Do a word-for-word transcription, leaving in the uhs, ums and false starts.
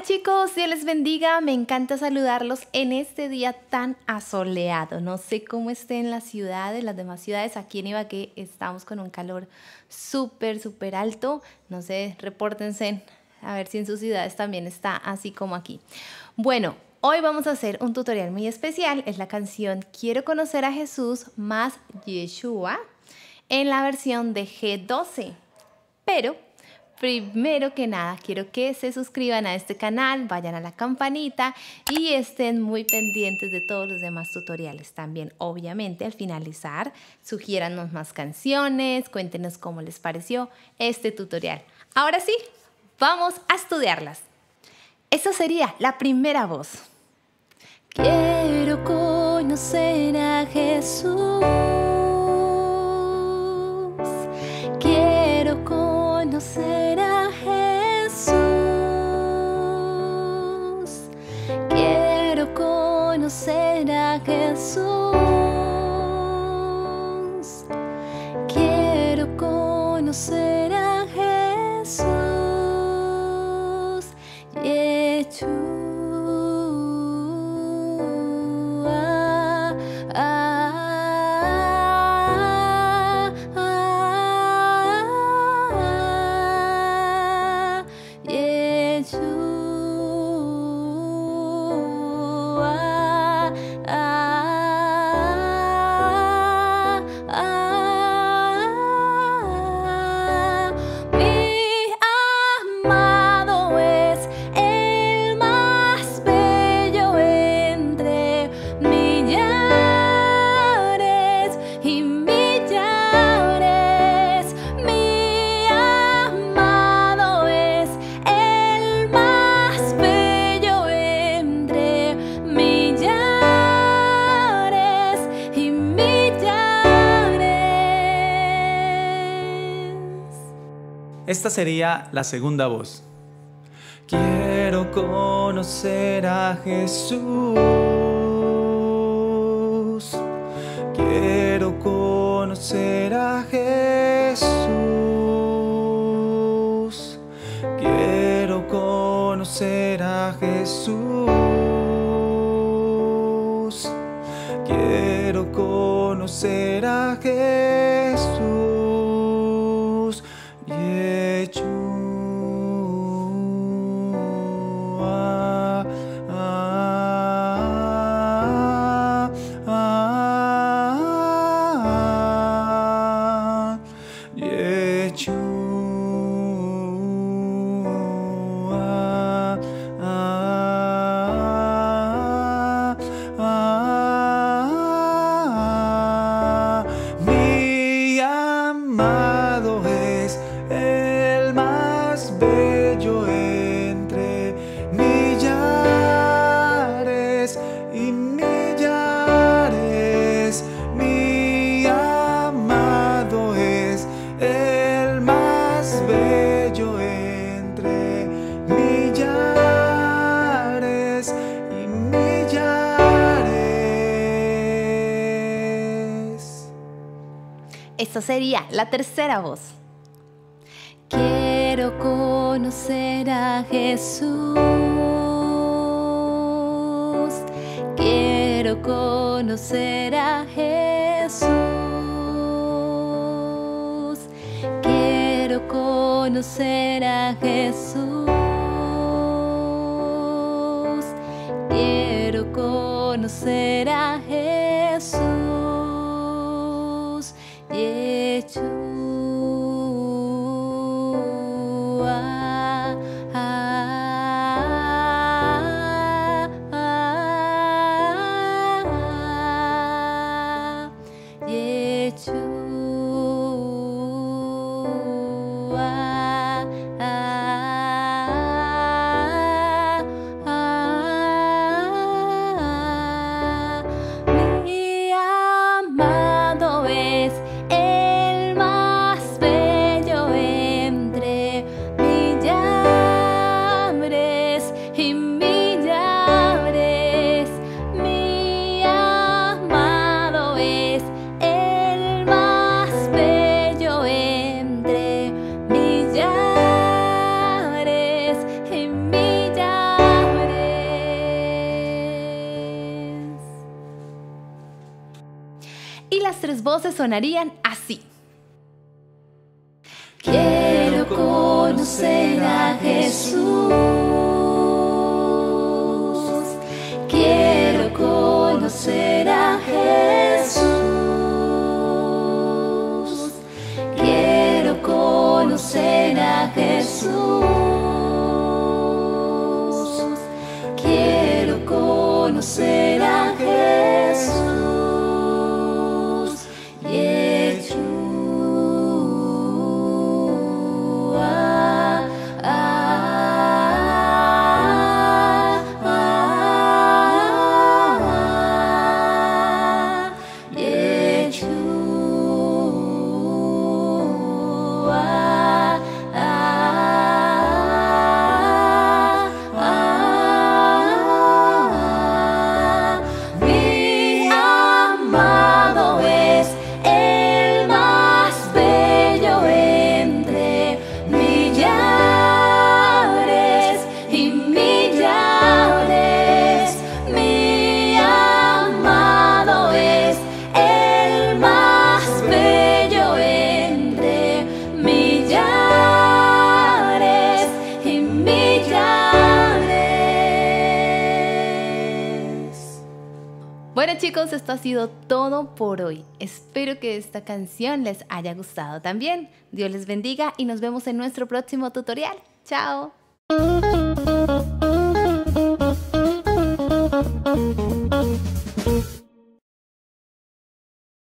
chicos, Dios les bendiga, me encanta saludarlos en este día tan asoleado. No sé cómo esté en las ciudades, las demás ciudades. Aquí en Ibagué estamos con un calor súper, súper alto. No sé, repórtense a ver si en sus ciudades también está así como aquí. Bueno, hoy vamos a hacer un tutorial muy especial. Es la canción Quiero conocer a Jesús más Yeshua en la versión de G doce. Pero primero que nada, quiero que se suscriban a este canal, vayan a la campanita y estén muy pendientes de todos los demás tutoriales. También, obviamente, al finalizar, sugiéranos más canciones, cuéntenos cómo les pareció este tutorial. Ahora sí, vamos a estudiarlas. Esa sería la primera voz. Quiero conocer a Jesús. Quiero conocer a Jesús. Quiero conocer a Jesús. Quiero conocer a Jesús. Yeshua. Esta sería la segunda voz. Quiero conocer a Jesús. Quiero conocer a Jesús. Quiero conocer a Jesús. Quiero conocer a Jesús. Esta sería la tercera voz. Quiero conocer a Jesús. Quiero conocer a Jesús. Quiero conocer a Jesús. Quiero conocer a Jesús. Yeshua. El mar. nuestras voces sonarían así. Quiero conocer a Jesús. Quiero conocer a Jesús. Quiero conocer a Jesús. Quiero conocer a Jesús. Yeshua, ah, ah, ah, Yeshua, ah, ah. Mi amado es el más bello entre millares y millares. Mi amado es el más bello entre millares y millares. Bueno chicos, esto ha sido todo por hoy. Espero que esta canción les haya gustado también. Dios les bendiga y nos vemos en nuestro próximo tutorial. ¡Chao!